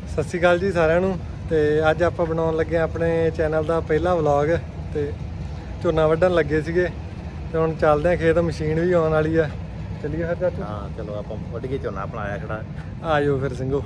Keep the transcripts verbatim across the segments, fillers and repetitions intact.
सत श्री अकाल जी सारिਆਂ ਨੂੰ। ਤੇ ਅੱਜ ਆਪਾਂ ਬਣਾਉਣ ਲੱਗੇ ਆਪਣੇ ਚੈਨਲ ਦਾ ਪਹਿਲਾ ਵਲੌਗ ਤੇ ਝੋਨਾ ਵੱਢਣ ਲੱਗੇ ਸੀਗੇ ਤੇ ਹੁਣ ਚੱਲਦੇ ਆ ਖੇਤ। ਮਸ਼ੀਨ ਵੀ ਆਉਣ ਵਾਲੀ ਆ। ਚੱਲੀਏ ਫਿਰ ਚਾਚੂ। ਹਾਂ ਚਲੋ ਆਪਾਂ ਵੱਢ ਕੇ ਝੋਨਾ ਆਪਣਾ ਆਇਆ ਖੜਾ। ਆਜੋ ਫਿਰ ਸਿੰਘੋ।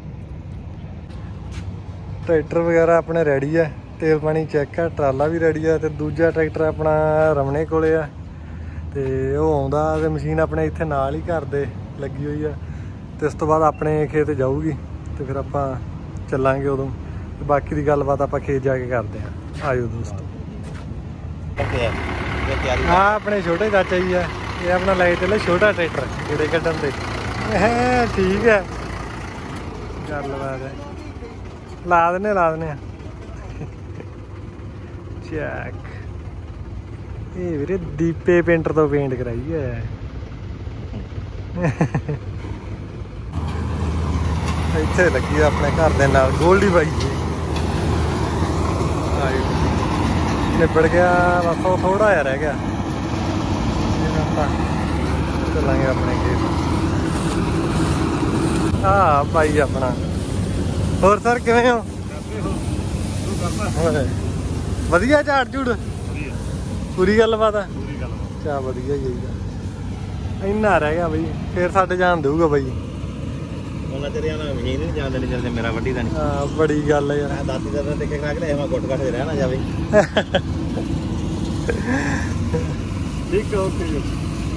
ਟਰੈਕਟਰ ਵਗੈਰਾ ਆਪਣੇ ਰੈਡੀ ਆ, ਤੇਲ ਪਾਣੀ ਚੈੱਕ ਆ, ਟਰਾਲਾ ਵੀ ਰੈਡੀ ਆ ਤੇ ਦੂਜਾ ਟਰੈਕਟਰ ਆਪਣਾ ਰਮਣੇ ਕੋਲੇ ਆ ਤੇ ਉਹ ਆਉਂਦਾ ਤੇ ਮਸ਼ੀਨ ਆਪਣੇ ਇੱਥੇ ਨਾਲ ਹੀ ਘਰ ਦੇ ਲੱਗੀ ਹੋਈ ਆ ਤੇ ਉਸ ਤੋਂ ਬਾਅਦ ਆਪਣੇ ਖੇਤ ਜਾਊਗੀ ਤੇ ਫਿਰ ਆਪਾਂ ਚੱਲਾਂਗੇ ਉਦੋਂ। ਤੇ ਬਾਕੀ ਦੀ ਗੱਲਬਾਤ ਆਪਾਂ ਖੇਤ ਜਾ ਕੇ ਕਰਦੇ ਹਾਂ। ਆਜੋ ਦੋਸਤੋ। ਹਾਂ ਆਪਣੇ ਛੋਟੇ ਚਾਚਾ ਜੀ ਆ, ਇਹ ਆਪਣਾ ਲੈ ਚੱਲੇ ਛੋਟਾ ਟਰੈਕਟਰ ਜਿਹੜੇ ਕੱਢਣ ਤੇ। ਠੀਕ ਹੈ ਗੱਲਬਾਤ ਹੈ। ਲਾ ਦਿੰਦੇ ਲਾ ਦਿੰਦੇ ਆ ਚੈੱਕ। ਇਹ ਵੀਰੇ ਦੀਪੇ ਪੇਂਟਰ ਤੋਂ ਪੇਂਟ ਕਰਾਈ ਹੈ। ਇੱਥੇ ਲੱਗੀ ਆਪਣੇ ਘਰ ਦੇ ਨਾਲ ਗੋਲਡੀ ਬਾਈ ਜੀ। ਨਿਬੜ ਗਿਆ ਬਸ, ਉਹ ਥੋੜਾ ਜਿਹਾ ਰਹਿ ਗਿਆ। ਆਪਾਂ ਚੱਲਾਂਗੇ ਆਪਣੇ ਖੇਤ। ਹਾਂ ਬਾਈ ਆਪਣਾ। ਹੋਰ ਸਰ ਕਿਵੇਂ ਹੋ? ਵਧੀਆ ਝਾੜ ਝੂੜ ਪੂਰੀ ਗੱਲਬਾਤ ਆ। ਚਾ ਵਧੀਆ ਚਾਹੀਦਾ। ਇੰਨਾ ਰਹਿ ਗਿਆ ਬਈ, ਫੇਰ ਸਾਡੇ ਜਾਣ ਦੇਊਗਾ ਬਾਈ। ਉਹਨਾਂ ਤੇਰੀਆਂ ਨਾ ਮਸ਼ੀਨ ਨਹੀਂ ਜਾਣ ਦੇਣੀ ਚੱਲਦੇ ਮੇਰਾ ਵੱਡੀ ਦਾ ਨਹੀਂ। ਹਾਂ ਬੜੀ ਗੱਲ ਹੈ ਯਾਰ। ਮੈਂ ਦਾਤੀ ਦਾ ਤੇ ਕਿ ਕਰਾ ਕੇ ਲਿਆ ਮੈਂ ਗੁੱਟ ਘੱਟ ਰਹਿ ਨਾ ਜਾਵੇ। ਠੀਕ ਹੈ ਓਕੇ ਜੀ।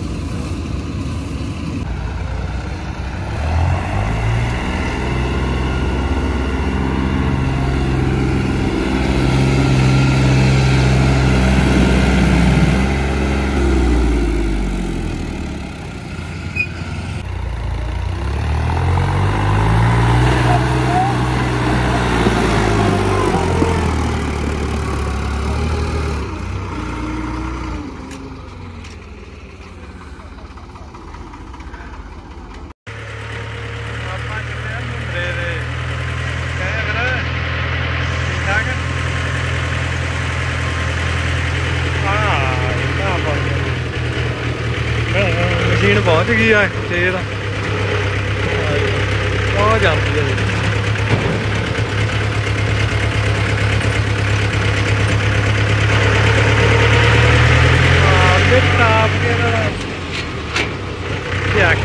ਮਸ਼ੀਨ ਪਹੁੰਚ ਗਈ ਆ ਖੇਤ। ਆ ਜਾਂਦੀ ਹੈ ਜੀ ਟਾਪ ਕੇ ਚੱਕ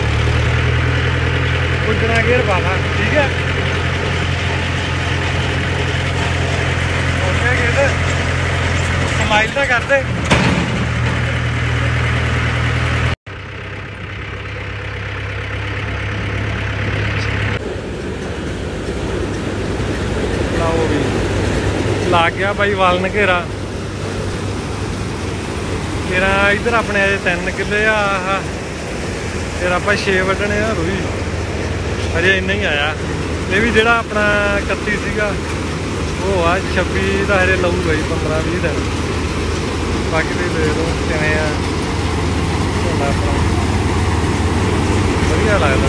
ਉੱਡਣਾ ਗੇਰ ਪਾਣਾ। ਠੀਕ ਹੈ ਓਕੇ ਗੇਰ ਸਮਾਈਲ ਤਾਂ ਕਰਦੇ। ਲੱਗ ਗਿਆ ਬਾਈ ਵਾਲ ਘੇਰਾ। ਤੇਰਾ ਇੱਧਰ ਆਪਣੇ ਅਜੇ ਤਿੰਨ ਕਿੱਲੇ ਆ। ਆਹ ਫਿਰ ਆਪਾਂ ਛੇ ਵੱਢਣੇ ਆ। ਰੂਈ ਅਜੇ ਇੰਨਾ ਹੀ ਆਇਆ। ਇਹ ਵੀ ਜਿਹੜਾ ਆਪਣਾ ਇਕੱਤੀ ਸੀਗਾ ਉਹ ਆ ਛੱਬੀ ਦਾ ਹਜੇ ਲਊਗਾ ਜੀ, ਪੰਦਰਾਂ ਵੀਹ ਦਿਨ। ਬਾਕੀ ਤੁਸੀਂ ਦੇਖ ਲਓ ਕਿਵੇਂ ਆ ਝੋਨਾ ਆਪਣਾ। ਵਧੀਆ ਲੱਗਦਾ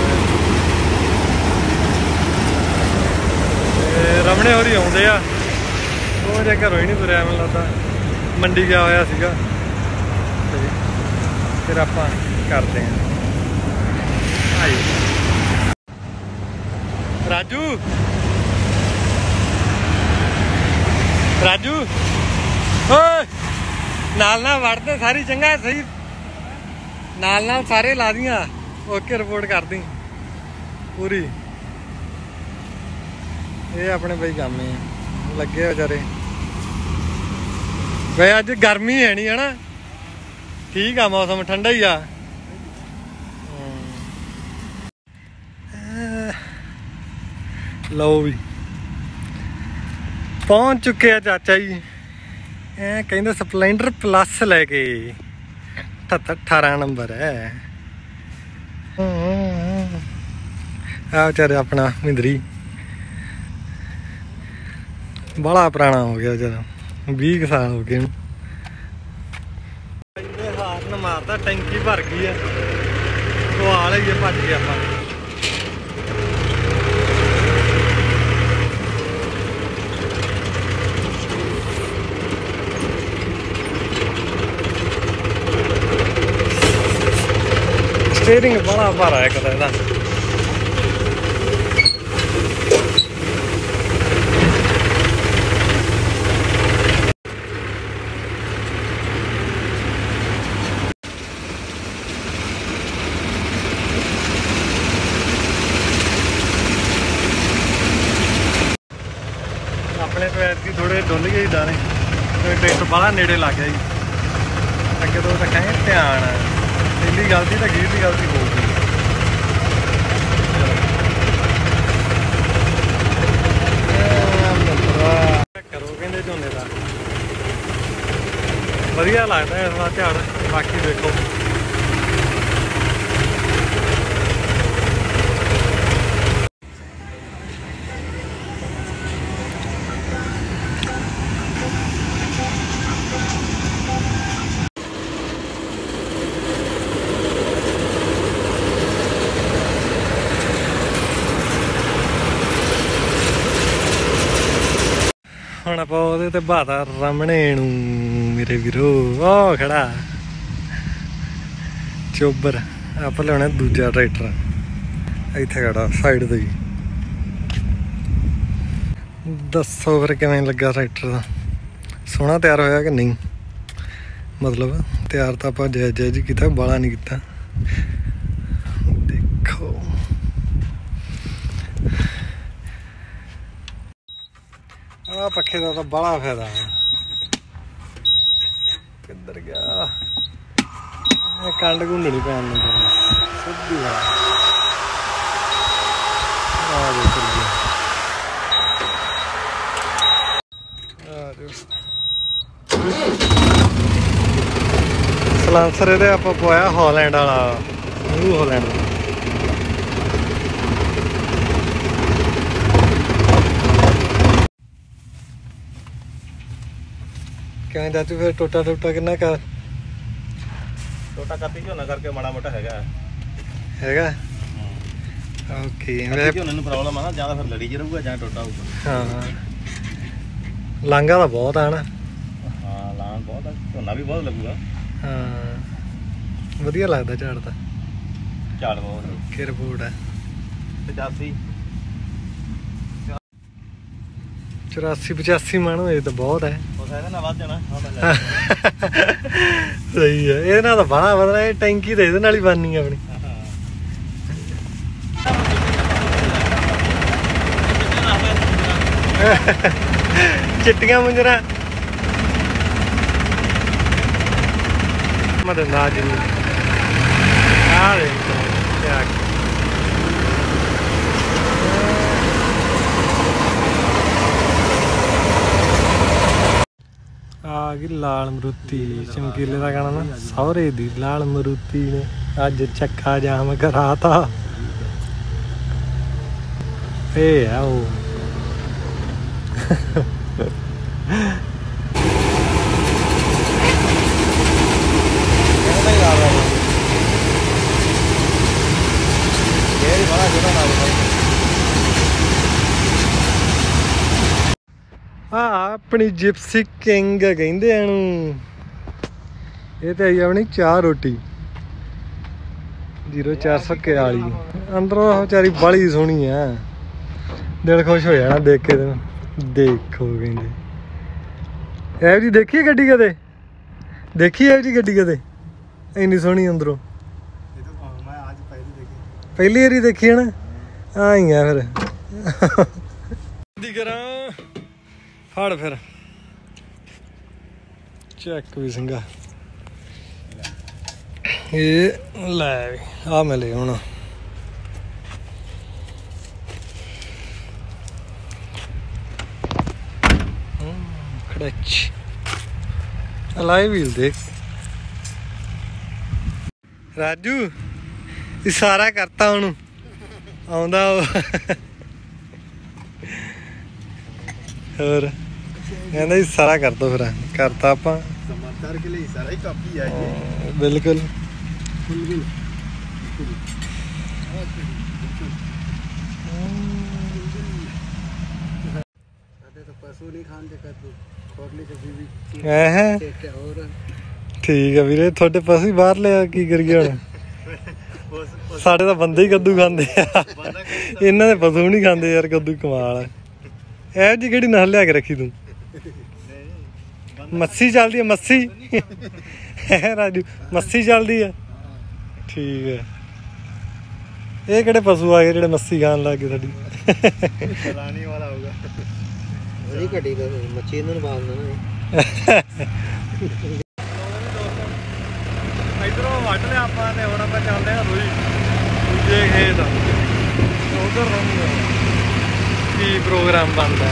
ਤੇ ਰਮਣੇ ਹੋਰੀ ਆਉਂਦੇ ਆ। ਉਹ ਜੇ ਘਰੋਂ ਹੀ ਨਹੀਂ ਤੁਰਿਆ ਮੈਨੂੰ ਲੱਗਦਾ, ਮੰਡੀ ਗਿਆ ਹੋਇਆ ਸੀਗਾ। ਤੇ ਫਿਰ ਆਪਾਂ ਕਰਦੇ ਹਾਂ। ਆਈ ਰਾਜੂ ਰਾਜੂ ਓਏ ਨਾਲ ਨਾਲ ਵੜਦੇ ਸਾਰੀ। ਚੰਗਾ ਸਹੀ ਨਾਲ ਨਾਲ ਸਾਰੇ ਲਾ ਦੀਆਂ। ਓਕੇ ਰਿਪੋਰਟ ਕਰਦੀ ਪੂਰੀ। ਇਹ ਆਪਣੇ ਬਈ ਕੰਮ ਹੀ ਲੱਗੇ ਵਿਚਾਰੇ। ਵੇ ਅੱਜ ਗਰਮੀ ਹੈ ਨਹੀਂ ਹਨਾ, ਠੀਕ ਆ ਮੌਸਮ ਠੰਡਾ ਹੀ ਆ। ਲਓ ਵੀ ਪਹੁੰਚ ਚੁੱਕੇ ਆ ਚਾਚਾ ਜੀ। ਐ ਕਹਿੰਦੇ ਸਪਲੈਂਡਰ ਪਲੱਸ ਲੈ ਕੇ ਅਠਾਰਾਂ ਨੰਬਰ ਹੈ। ਆ ਵਿਚਾਰੇ ਆਪਣਾ ਮਿੰਦਰੀ ਬੜਾ ਪੁਰਾਣਾ ਹੋ ਗਿਆ ਵਿਚਾਰਾ, ਵੀਹ ਕੁ ਸਾਲ ਹੋ ਗਏ ਇਹਨੂੰ। ਹਾਰਨ ਮਾਰਦਾ, ਟੈਂਕੀ ਭਰ ਗਈ ਆ। ਸਵਾਲ ਹੈ ਭੱਜ ਗਏ ਆਪਾਂ। ਸਟੀਅਰਿੰਗ ਬੜਾ ਭਾਰਾ ਹੈ ਕਦਾ ਇਹਦਾ। ਥੋੜੇ ਡੁੱਲ ਗਏ ਦਾਣੇ ਤੇ ਟਰੈਕਟਰ ਬਾਹਲਾ ਨੇੜੇ ਲੱਗ ਗਿਆ ਜੀ। ਅੱਗੇ ਤੋਂ ਰੱਖਾਂਗੇ ਧਿਆਨ, ਪਹਿਲੀ ਗਲਤੀ ਤਾਂ ਗੀਰ ਦੀ ਗਲਤੀ ਹੋਊਗੀ। ਕਰੋ ਕਹਿੰਦੇ ਝੋਨੇ ਦਾ ਵਧੀਆ ਲੱਗਦਾ ਇਸ ਵਾਰ ਝਾੜ। ਬਾਕੀ ਦੇਖੋ ਹੁਣ ਆਪਾਂ ਉਹਦੇ ਤੇ ਬਾਤਾ ਰਮਣੇ ਨੂੰ ਮੇਰੇ ਵੀਰੋ। ਉਹ ਖੜਾ ਚੋਬਰ ਆਪਾਂ ਲਿਆਉਣਾ ਦੂਜਾ ਟਰੈਕਟਰ, ਇੱਥੇ ਖੜਾ ਸਾਈਡ ਤੇ ਜੀ। ਦੱਸੋ ਫਿਰ ਕਿਵੇਂ ਲੱਗਾ ਟਰੈਕਟਰ ਦਾ, ਸੋਹਣਾ ਤਿਆਰ ਹੋਇਆ ਕਿ ਨਹੀਂ? ਮਤਲਬ ਤਿਆਰ ਤਾਂ ਆਪਾਂ ਜਾਇਜ਼ ਜਾਇਜ਼ ਹੀ ਕੀਤਾ, ਬਾਲਾ ਨਹੀਂ ਕੀਤਾ। ਦੇਖੋ ਆਹ ਪੱਖੇ ਦਾ ਤਾਂ ਬੜਾ ਫਾਇਦਾ। ਕਿੱਧਰ ਗਿਆ ਇਹ? ਕੰਡ ਕੁੰਡ ਨਹੀਂ ਪੈਣ ਦਿੰਦਾ ਸਿੱਧੀ ਆ। ਆ ਦੇ ਚੱਲ ਗਿਆ। ਆ ਦੇ ਸਲਾਂਸਰ ਇਹਦੇ ਆਪਾਂ ਪਵਾਇਆ ਹਾਲੈਂਡ ਵਾਲਾ, ਨਿਊ ਹਾਲੈਂਡ ਦਾ। ਕਿਵੇਂ ਚਾਚੂ ਫਿਰ ਟੋਟਾ ਟੋਟਾ ਕਿੰਨਾ ਕਰ? ਟੋਟਾ ਕੱਤੀ ਝੋਨਾ ਕਰਕੇ ਮਾੜਾ ਮੋਟਾ ਹੈਗਾ ਹੈਗਾ ਓਕੇ। ਝੋਨੇ ਨੂੰ ਪ੍ਰੋਬਲਮ ਆ ਨਾ, ਜਾਂ ਤਾਂ ਫਿਰ ਲੜੀ ਚ ਰਹੂਗਾ ਜਾਂ ਟੋਟਾ ਹੋਊਗਾ। ਹਾਂ ਲਾਂਘਾ ਤਾਂ ਬਹੁਤ ਆ ਨਾ। ਹਾਂ ਲਾਂਘ ਬਹੁਤ ਆ, ਝੋਨਾ ਵੀ ਬਹੁਤ ਲੱਗੂਗਾ। ਹਾਂ ਵਧੀਆ ਲੱਗਦਾ ਝਾੜ ਤਾਂ। ਝਾੜ ਬਹੁਤ ਕਿ ਰਿਪੋਰਟ ਹੈ ਪਚਾਸੀ ਚੁਰਾਸੀ ਪਚਾਸੀ ਮਣ ਹੋਏ ਤਾਂ ਬਹੁਤ ਹੈ। ਉਸ ਇਹਦੇ ਨਾਲ ਵੱਧ ਜਾਣਾ। ਸਹੀ ਹੈ, ਇਹਦੇ ਨਾਲ ਤਾਂ ਬਾਹਲਾ ਵਧਣਾ। ਇਹ ਟੈਂਕੀ ਤਾਂ ਇਹਦੇ ਨਾਲ ਹੀ ਬਣਨੀ ਆਪਣੀ। ਚਿੱਟੀਆਂ ਮੁੰਜਰਾ ਮੈਂ ਦਿੰਦਾ ਜੀ। ਆ ਦੇ ਆ ਗਈ ਲਾਲ ਮਰੂਤੀ। ਚਮਕੀਲੇ ਦਾ ਗਾਣਾ ਨਾ, ਸਹੁਰੇ ਦੀ ਲਾਲ ਮਰੂਤੀ ਨੇ ਅੱਜ ਚੱਕਾ ਜਾਮ ਕਰਾਤਾ। ਇਹ ਆ ਉਹ ਆ ਆਪਣੀ ਜਿਪਸੀ ਕਿੰਗ ਕਹਿੰਦੇ ਇਹਨੂੰ। ਇਹ ਤੇ ਆਈ ਆਪਣੀ ਚਾਹ ਰੋਟੀ ਜ਼ੀਰੋ ਚਾਰ ਸੌ ਇਕਤਾਲੀ। ਅੰਦਰੋਂ ਵਿਚਾਰੀ ਬੜੀ ਸੋਹਣੀ ਆ, ਦਿਲ ਖੁਸ਼ ਹੋ ਜਾਣਾ ਦੇਖ ਕੇ ਤੈਨੂੰ। ਦੇਖੋ ਕਹਿੰਦੇ ਇਹੋ ਜਿਹੀ ਦੇਖੀ ਗੱਡੀ ਕਦੇ? ਦੇਖੀ ਇਹੋ ਜਿਹੀ ਗੱਡੀ ਕਦੇ ਇੰਨੀ ਸੋਹਣੀ ਅੰਦਰੋਂ? ਪਹਿਲੀ ਵਾਰੀ ਦੇਖੀ ਹੈ ਨਾ। ਆ ਹੀ ਆ ਫਿਰ ਕਰਾਂ ਫੜ ਫਿਰ ਚੈੱਕ ਵੀ ਸਿੰਘਾ। ਇਹ ਲੈ ਵੀ ਆ ਮਿਲੇ ਹੁਣ। ਖੜਚ ਅਲਾਈ ਵੀਲ ਦੇਖ ਰਾਜੂ, ਇਸ਼ਾਰਾ ਕਰਤਾ ਉਹਨੂੰ ਆਉਂਦਾ ਉਹ। ਹੋਰ ਕਹਿੰਦਾ ਇਸ਼ਾਰਾ ਕਰ ਦੋ। ਫਿਰ ਕਰਤਾ ਆਪਾਂ समाचार के लिए इशारा ही काफी है ये। बिल्कुल बिल्कुल तो पशु नहीं खान देखा तू खोरली से बीवी है क्या हो रहा। ठीक है ਵੀਰੇ, ਤੁਹਾਡੇ ਪਸ਼ੂ ਬਾਹਰ ਲਿਆ ਕੀ ਕਰੀਏ ਹੁਣ? ਸਾਡੇ ਤਾਂ ਬੰਦੇ ਹੀ ਕੱਦੂ ਖਾਂਦੇ ਆ, ਇਹਨਾਂ ਦੇ ਪਸ਼ੂ ਨਹੀਂ ਖਾਂਦੇ ਯਾਰ ਕੱਦੂ। ਕਮਾਲ ਹੈ। ਇਹੋ ਜਿਹੀ ਕਿਹੜੀ ਨਸਲ ਲਿਆ ਕੇ ਰੱਖੀ ਤੂੰ? ਮੱਸੀ ਚੱਲਦੀ ਹੈ ਮੱਸੀ ਹੈ ਰਾਜੂ, ਮੱਸੀ ਚੱਲਦੀ ਹੈ। ਠੀਕ ਹੈ, ਇਹ ਕਿਹੜੇ ਪਸ਼ੂ ਆ ਗਏ ਜਿਹੜੇ ਮੱਸੀ ਖਾਣ ਲੱਗ ਗਏ? ਸਾਡੀ ਚਲਾਣੀ ਵਾਲਾ ਹੋਗਾ। नहीं कटी तो मच्छी इन्होंने बांधना ना इधरों ਵੱਢ ਲਿਆ ਆਪਾਂ ਤੇ ਹੁਣ ਆਪਾਂ ਚੱਲਦੇ ਹਾਂ ਰੋਈ ਦੂਜੇ ਖੇਤ ਉਧਰ ਰਹੂੰਗਾ ਕੀ ਪ੍ਰੋਗਰਾਮ ਬਣਦਾ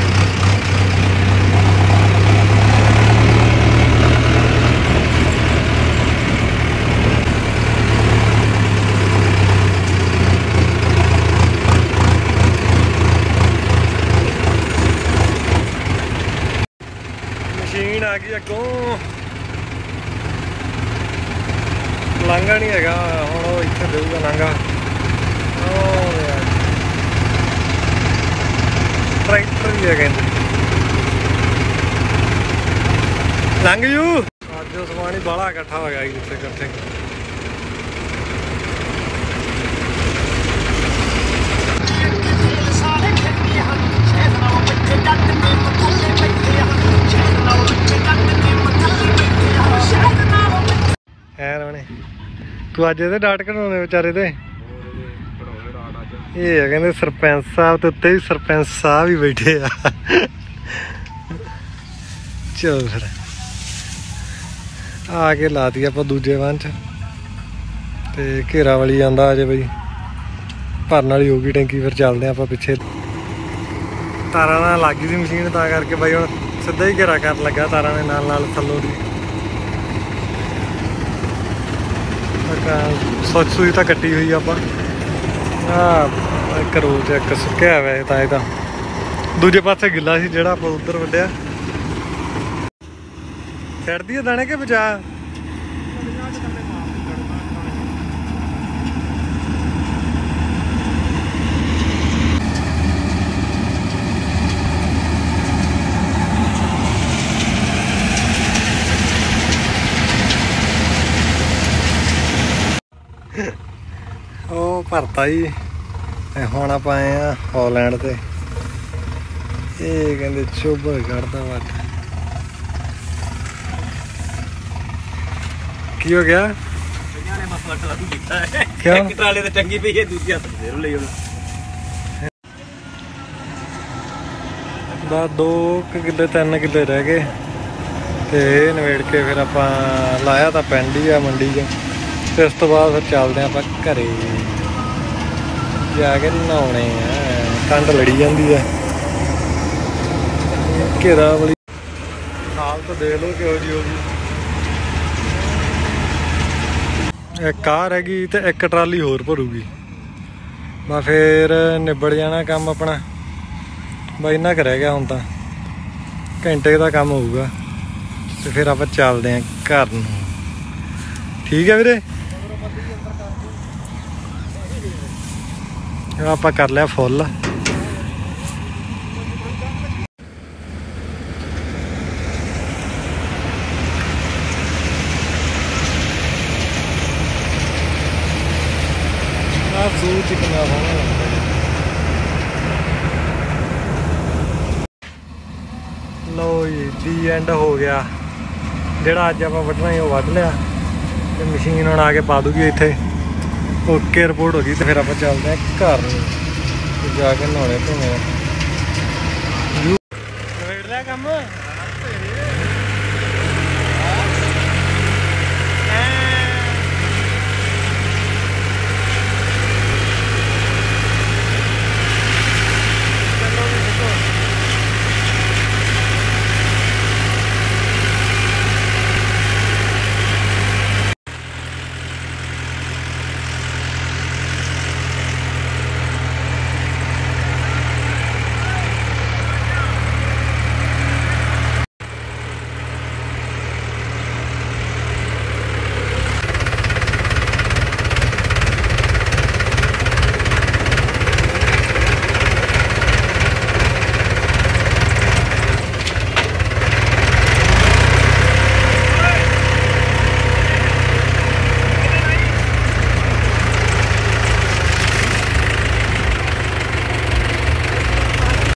ਮਸ਼ੀਨ ਆ ਗਈ ਅੱਗੋਂ ਲਾਂਘਾ ਨਹੀਂ ਹੈਗਾ ਹੁਣ ਉਹ ਇੱਥੇ ਦੇਊਗਾ ਲਾਂਘਾ ਉਹ ਯਾਰ ਟਰੈਕਟਰ ਹੀ ਹੈ ਕਹਿੰਦੇ ਲੰਘ ਜੂ ਅੱਜ ਉਹ ਸਮਾਨ ਹੀ ਬਾਹਲਾ ਇਕੱਠਾ ਹੋ ਗਿਆ ਜਿੱਥੇ ਇਕੱਠੇ ਹੈ ਰਾਣੇ ਤੂੰ ਅੱਜ ਇਹਦੇ ਡਾਟ ਕਢਾਉਂਦੇ ਵਿਚਾਰੇ ਤੇ ਇਹ ਆ ਕਹਿੰਦੇ ਸਰਪੰਚ ਸਾਹਿਬ ਤੇ ਉੱਤੇ ਵੀ ਸਰਪੰਚ ਸਾਹਿਬ ਹੀ ਬੈਠੇ ਆ ਚਲੋ ਫਿਰ ਆ ਕੇ ਲਾਤੀ ਆਪਾਂ ਦੂਜੇ ਵਾਂ ਚ ਤੇ ਘੇਰਾ ਵਾਲੀ ਜਾਂਦਾ ਅਜੇ ਬਈ ਭਰਨ ਵਾਲੀ ਹੋ ਗਈ ਟੈਂਕੀ ਫਿਰ ਚੱਲਦੇ ਆਪਾਂ ਪਿੱਛੇ ਤਾਰਾਂ ਨਾਲ ਲੱਗ ਗਈ ਸੀ ਮਸ਼ੀਨ ਤਾਂ ਕਰਕੇ ਬਾਈ ਹੁਣ ਸਿੱਧਾ ਹੀ ਘੇਰਾ ਕਰਨ ਲੱਗਾ ਤਾਰਾਂ ਦੇ ਨਾਲ ਨਾਲ ਥੱਲੋਂ ਦੀ ਸੋਚ ਸੂਈ ਤਾਂ ਕੱਟੀ ਹੋਈ ਆਪਾਂ ਆ ਕਰੋ ਤੇ ਇੱਕ ਸੁੱਕਿਆ ਹੋਇਆ ਤਾਂ ਇਹ ਤਾਂ ਦੂਜੇ ਪਾਸੇ ਗਿੱਲਾ ਸੀ ਜਿਹੜਾ ਆਪਾਂ ਉੱਧਰ ਵੱਢਿਆ ਛੱਡਦੀ ਆ ਦਾਣੇ ਕਿ ਬਚਾ ਉਹ ਭਰਤਾ ਹੀ ਹੁਣ ਆਪਾਂ ਆਏ ਆ ਹਾਲੈਂਡ ਤੇ ਇਹ ਕਹਿੰਦੇ ਚੋਬਰ ਕੱਢਦਾ ਵੱਟ ਕੀ ਹੋ ਗਿਆ ਕਿਉਂ ਟਰਾਲੇ ਤੇ ਟੰਗੀ ਪਈ ਹੈ ਦੂਜੀ ਹੱਥ ਫੇਰ ਲਈ ਹੁਣ ਬਸ ਦੋ ਕਿੱਲੇ ਤਿੰਨ ਕਿੱਲੇ ਰਹਿ ਗਏ ਤੇ ਇਹ ਨਵੇੜ ਕੇ ਫਿਰ ਆਪਾਂ ਲਾਇਆ ਤਾਂ ਪਿੰਡ ਹੀ ਆ ਮੰਡੀ 'ਚ ਤੇ ਉਸ ਤੋਂ ਬਾਅਦ ਫਿਰ ਚੱਲਦੇ ਆਪਾਂ ਘਰੇ ਜਾ ਕੇ ਨਹਾਉਣੇ ਆ ਠੰਡ ਲੜੀ ਜਾਂਦੀ ਆ ਘੇਰਾ ਵਾਲੀ ਹਾਲਤ ਦੇਖ ਲਓ ਕਿਹੋ ਜਿਹੀ ਹੋ ਗਈ ਇੱਕ ਕਾਰ ਹੈਗੀ ਤੇ ਇੱਕ ਟਰਾਲੀ ਹੋਰ ਭਰੂਗੀ ਬਸ ਫਿਰ ਨਿਬੜ ਜਾਣਾ ਕੰਮ ਆਪਣਾ ਬਸ ਇੰਨਾ ਕੁ ਰਹਿ ਗਿਆ ਹੁਣ ਤਾਂ ਘੰਟੇ ਦਾ ਕੰਮ ਹੋਊਗਾ ਤੇ ਫਿਰ ਆਪਾਂ ਚੱਲਦੇ ਆਂ ਘਰ ਨੂੰ ਠੀਕ ਹੈ ਵੀਰੇ ਆਪਾਂ ਕਰ ਲਿਆ ਫੁੱਲ ਆ ਸੂ ਚਿਕਨਾ ਹੋਣਾ ਲੋ ਜੀ ਦੀ ਐਂਡ ਹੋ ਗਿਆ ਜਿਹੜਾ ਅੱਜ ਆਪਾਂ ਵੱਢਣਾ ਸੀ ਉਹ ਵੱਢ ਲਿਆ ਤੇ ਮਸ਼ੀਨ ਹੁਣ ਆ ਕੇ ਪਾ ਦੂਗੀ ਇੱਥੇ ਓਕੇ ਰਿਪੋਰਟ ਹੋ ਗਈ ਤੇ ਫਿਰ ਆਪਾਂ ਚੱਲਦੇ ਆ ਘਰ ਨੂੰ ਤੇ ਜਾ ਕੇ ਨਹਾਉਣੇ ਧੋਣੇ ਨਵੇੜ ਲਿਆ ਕੰਮ